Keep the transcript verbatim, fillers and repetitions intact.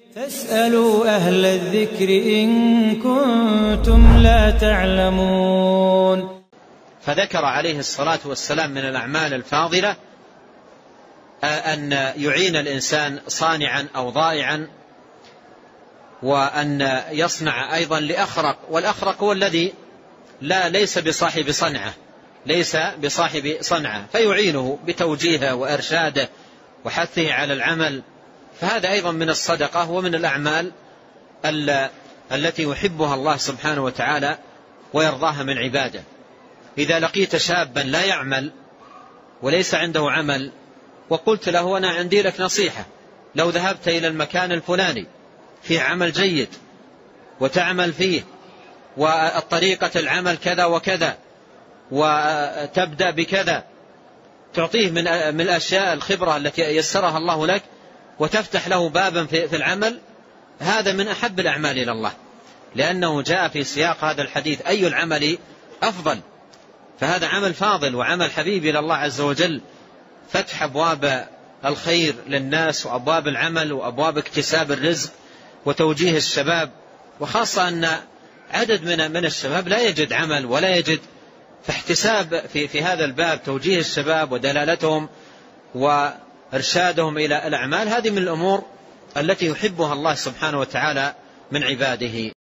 فاسألوا أهل الذكر إن كنتم لا تعلمون. فذكر عليه الصلاة والسلام من الأعمال الفاضلة أن يعين الإنسان صانعا أو ضائعا، وأن يصنع أيضا لأخرق، والأخرق هو الذي لا ليس بصاحب صنعة ليس بصاحب صنعة فيعينه بتوجيهه وإرشاده وحثه على العمل، فهذا أيضا من الصدقة ومن الأعمال التي يحبها الله سبحانه وتعالى ويرضاها من عباده. إذا لقيت شابا لا يعمل وليس عنده عمل وقلت له أنا عندي لك نصيحة، لو ذهبت إلى المكان الفلاني في عمل جيد وتعمل فيه والطريقة العمل كذا وكذا وتبدأ بكذا، تعطيه من من الأشياء الخبرة التي يسرها الله لك وتفتح له بابا في العمل، هذا من أحب الأعمال إلى الله، لأنه جاء في سياق هذا الحديث أي العمل أفضل، فهذا عمل فاضل وعمل حبيب إلى الله عز وجل، فتح أبواب الخير للناس وأبواب العمل وأبواب اكتساب الرزق وتوجيه الشباب، وخاصة أن عدد من من الشباب لا يجد عمل ولا يجد، فاحتساب في في هذا الباب توجيه الشباب ودلالتهم وإرشادهم إلى الأعمال، هذه من الأمور التي يحبها الله سبحانه وتعالى من عباده.